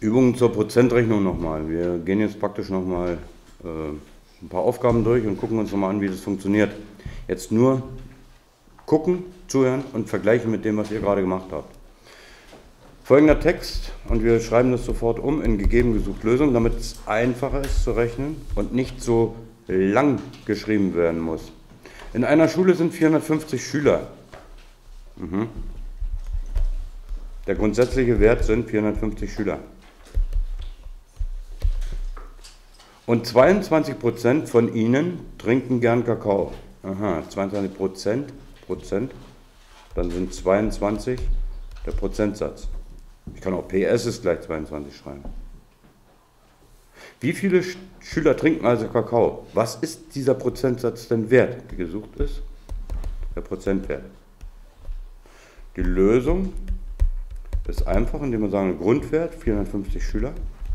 Übungen zur Prozentrechnung nochmal. Wir gehen jetzt praktisch nochmal ein paar Aufgaben durch und gucken uns nochmal an, wie das funktioniert. Jetzt nur gucken, zuhören und vergleichen mit dem, was ihr gerade gemacht habt. Folgender Text, und wir schreiben das sofort um in gegeben gesucht Lösung, damit es einfacher ist zu rechnen und nicht so lang geschrieben werden muss. In einer Schule sind 450 Schüler. Der grundsätzliche Wert sind 450 Schüler. Und 22% von ihnen trinken gern Kakao. Aha, 22%, dann sind 22 der Prozentsatz. Ich kann auch PS ist gleich 22 schreiben. Wie viele Schüler trinken also Kakao? Was ist dieser Prozentsatz denn wert, der gesucht ist? Der Prozentwert. Die Lösung ist einfach, indem wir sagen, Grundwert 450 Schüler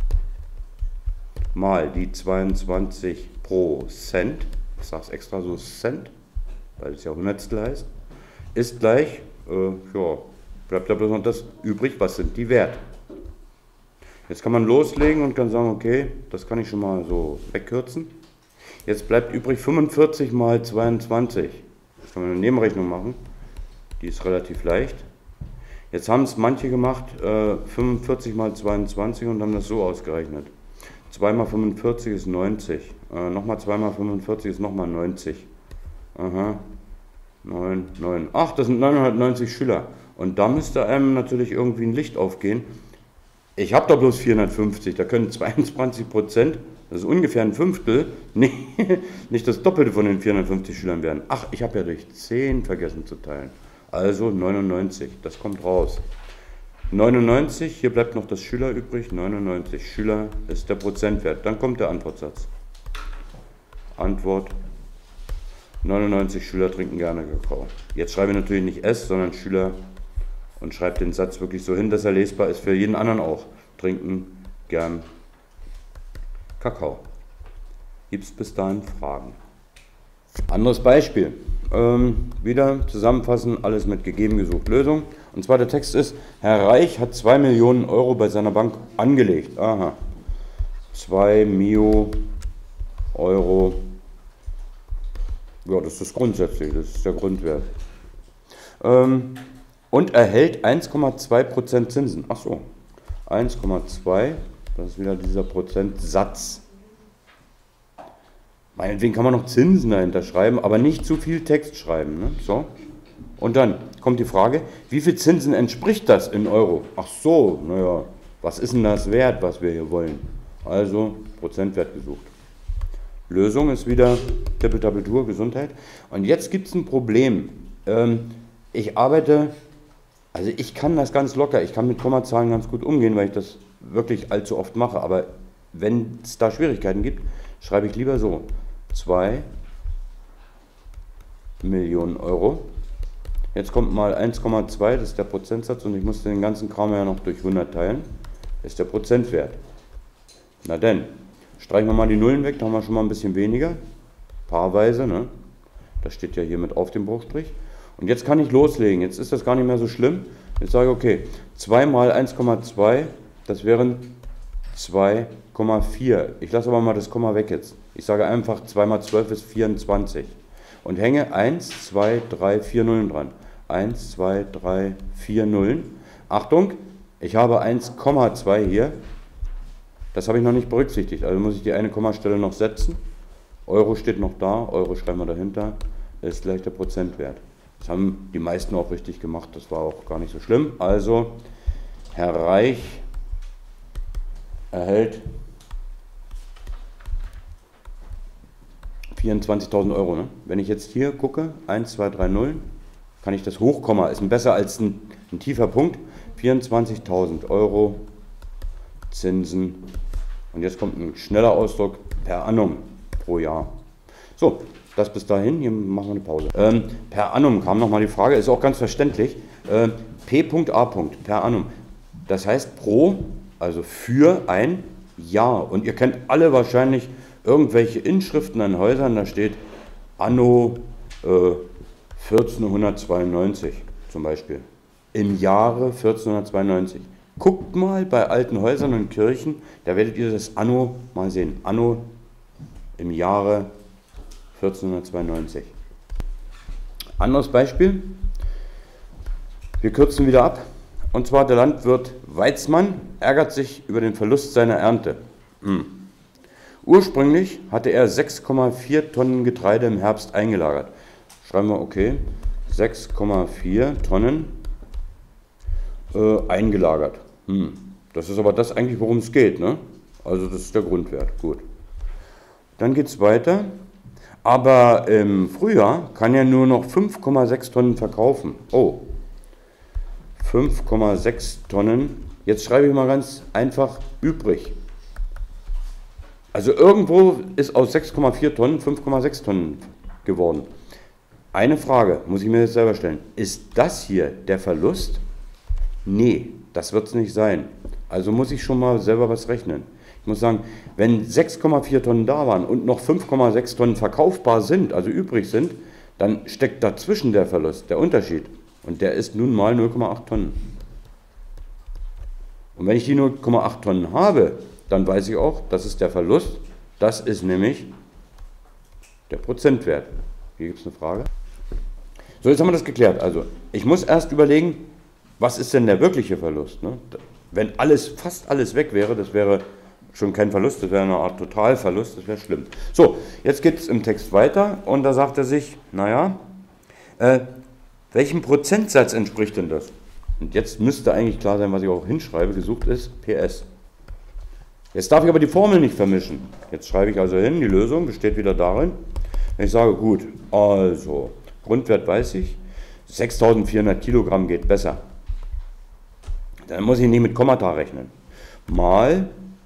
mal die 22%, ich sage es extra so Cent, weil es ja Hundertstel heißt, ist gleich, bleibt da bloß noch das übrig, was sind die Wert. Jetzt kann man loslegen und kann sagen, okay, das kann ich schon mal so wegkürzen. Jetzt bleibt übrig 45 mal 22. Das kann man eine Nebenrechnung machen, die ist relativ leicht. Jetzt haben es manche gemacht, 45 mal 22 und haben das so ausgerechnet. 2 mal 45 ist 90. Nochmal 2 mal 45 ist nochmal 90. Aha. 9. Ach, das sind 990 Schüler. Und da müsste einem natürlich irgendwie ein Licht aufgehen. Ich habe da bloß 450, da können 22%, das ist ungefähr ein Fünftel, nicht das Doppelte von den 450 Schülern werden. Ach, ich habe ja durch 10 vergessen zu teilen. Also 99, das kommt raus. 99, hier bleibt noch das Schüler übrig, 99 Schüler ist der Prozentwert. Dann kommt der Antwortsatz. Antwort, 99 Schüler trinken gerne Kakao. Jetzt schreibe ich natürlich nicht S, sondern Schüler und schreibe den Satz wirklich so hin, dass er lesbar ist für jeden anderen auch. Trinken gern Kakao. Gibt es bis dahin Fragen? Anderes Beispiel. Wieder zusammenfassen, alles mit gegeben gesucht Lösung. Und zwar der Text ist, Herr Reich hat 2 Millionen Euro bei seiner Bank angelegt. Aha. 2 Mio Euro. Ja, das ist grundsätzlich, das ist der Grundwert. Und erhält 1,2% Zinsen. Ach so, 1,2, das ist wieder dieser Prozentsatz. Meinetwegen kann man noch Zinsen dahinter schreiben, aber nicht zu viel Text schreiben. Ne? So. Und dann kommt die Frage, wie viel Zinsen entspricht das in Euro? Ach so, naja, was ist denn das wert, was wir hier wollen? Also Prozentwert gesucht. Lösung ist wieder Tippeltappeltour, Gesundheit. Und jetzt gibt es ein Problem. Ich kann das ganz locker, ich kann mit Kommazahlen ganz gut umgehen, weil ich das wirklich allzu oft mache. Aber wenn es da Schwierigkeiten gibt, schreibe ich lieber so. 2 Millionen Euro. Jetzt kommt mal 1,2, das ist der Prozentsatz und ich muss den ganzen Kram ja noch durch 100 teilen. Das ist der Prozentwert. Na denn, streichen wir mal die Nullen weg, da haben wir schon mal ein bisschen weniger. Paarweise, ne? Das steht ja hier mit auf dem Bruchstrich. Und jetzt kann ich loslegen, jetzt ist das gar nicht mehr so schlimm. Jetzt sage ich, okay, 2 mal 1,2, das wären 2,4. Ich lasse aber mal das Komma weg jetzt. Ich sage einfach, 2 mal 12 ist 24. Und hänge 1, 2, 3, 4 Nullen dran. 1, 2, 3, 4 Nullen. Achtung, ich habe 1,2 hier. Das habe ich noch nicht berücksichtigt. Also muss ich die eine Kommastelle noch setzen. Euro steht noch da, Euro schreiben wir dahinter. Das ist gleich der Prozentwert. Das haben die meisten auch richtig gemacht, das war auch gar nicht so schlimm. Also, Herr Reich erhält 24.000 Euro. Ne? Wenn ich jetzt hier gucke, 1, 2, 3, 0, kann ich das Hochkomma, ist besser als ein tiefer Punkt. 24.000 Euro Zinsen. Und jetzt kommt ein schneller Ausdruck per annum pro Jahr. So, das bis dahin, hier machen wir eine Pause. Per annum kam nochmal die Frage, ist auch ganz verständlich. P.A. per annum. Das heißt pro, also für ein Jahr. Und ihr kennt alle wahrscheinlich irgendwelche Inschriften an Häusern, da steht Anno 1492 zum Beispiel. Im Jahre 1492. Guckt mal bei alten Häusern und Kirchen, da werdet ihr das Anno mal sehen. Anno im Jahre 1492. Anderes Beispiel. Wir kürzen wieder ab. Und zwar der Landwirt Weizmann ärgert sich über den Verlust seiner Ernte. Ursprünglich hatte er 6,4 Tonnen Getreide im Herbst eingelagert. Schreiben wir, okay, 6,4 Tonnen eingelagert. Das ist aber das eigentlich, worum es geht, ne? Also das ist der Grundwert, gut. Dann geht es weiter. Aber im Frühjahr kann er nur noch 5,6 Tonnen verkaufen. Oh, 5,6 Tonnen. Jetzt schreibe ich mal ganz einfach übrig. Also irgendwo ist aus 6,4 Tonnen 5,6 Tonnen geworden. Eine Frage muss ich mir jetzt selber stellen. Ist das hier der Verlust? Nee, das wird es nicht sein. Also muss ich schon mal selber was rechnen. Ich muss sagen, wenn 6,4 Tonnen da waren und noch 5,6 Tonnen verkaufbar sind, also übrig sind, dann steckt dazwischen der Verlust, der Unterschied. Und der ist nun mal 0,8 Tonnen. Und wenn ich die 0,8 Tonnen habe, dann weiß ich auch, das ist der Verlust. Das ist nämlich der Prozentwert. Hier gibt es eine Frage. So, jetzt haben wir das geklärt. Also, ich muss erst überlegen, was ist denn der wirkliche Verlust? Ne? Wenn fast alles weg wäre, das wäre schon kein Verlust, das wäre eine Art Totalverlust, das wäre schlimm. So, jetzt geht es im Text weiter und da sagt er sich, naja, welchem Prozentsatz entspricht denn das? Und jetzt müsste eigentlich klar sein, was ich auch hinschreibe, gesucht ist PS. Jetzt darf ich aber die Formel nicht vermischen. Jetzt schreibe ich also hin, die Lösung besteht wieder darin, wenn ich sage, gut, also, Grundwert weiß ich, 6400 Kilogramm geht besser. Dann muss ich nicht mit Kommata rechnen. Mal,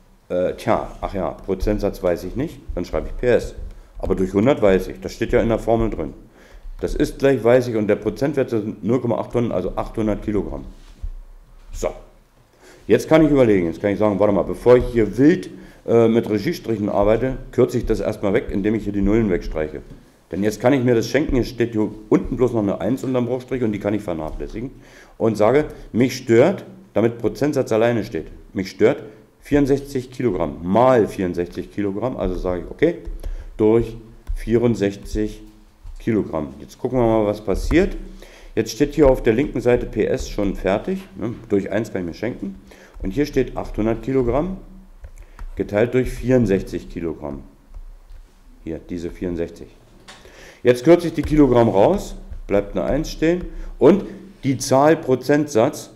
Prozentsatz weiß ich nicht, dann schreibe ich PS. Aber durch 100 weiß ich, das steht ja in der Formel drin. Das ist gleich, weiß ich, und der Prozentwert sind 0,8 Tonnen, also 800 Kilogramm. So, jetzt kann ich überlegen, jetzt kann ich sagen, warte mal, bevor ich hier wild mit Regiestrichen arbeite, kürze ich das erstmal weg, indem ich hier die Nullen wegstreiche. Denn jetzt kann ich mir das schenken, hier steht hier unten bloß noch eine 1 unterm Bruchstrich und die kann ich vernachlässigen. Und sage, mich stört, damit Prozentsatz alleine steht, mich stört 64 Kilogramm mal 64 Kilogramm, also sage ich, okay, durch 64 Kilogramm. Jetzt gucken wir mal, was passiert. Jetzt steht hier auf der linken Seite PS schon fertig, ne? Durch 1 kann ich mir schenken. Und hier steht 800 Kilogramm geteilt durch 64 Kilogramm. Hier, diese 64. Jetzt kürze ich die Kilogramm raus, bleibt eine 1 stehen und die Zahl Prozentsatz,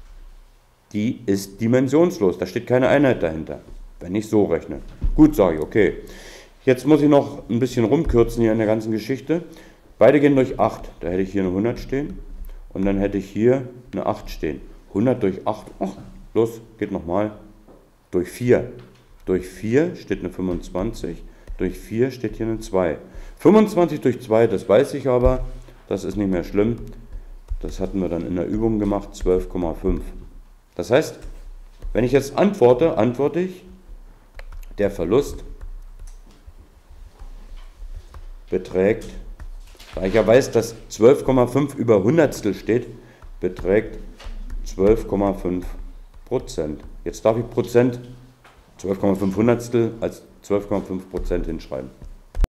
die ist dimensionslos, da steht keine Einheit dahinter, wenn ich so rechne. Gut, sage ich, okay. Jetzt muss ich noch ein bisschen rumkürzen hier in der ganzen Geschichte. Beide gehen durch 8, da hätte ich hier eine 100 stehen und dann hätte ich hier eine 8 stehen. 100 durch 8, ach, los, geht nochmal, durch 4. Durch 4 steht eine 25, durch 4 steht hier eine 2. 25 durch 2, das weiß ich aber, das ist nicht mehr schlimm. Das hatten wir dann in der Übung gemacht, 12,5. Das heißt, wenn ich jetzt antworte, antworte ich, der Verlust beträgt, da ich ja weiß, dass 12,5 über Hundertstel steht, beträgt 12,5%. Jetzt darf ich Prozent 12,5 Hundertstel als 12,5% hinschreiben.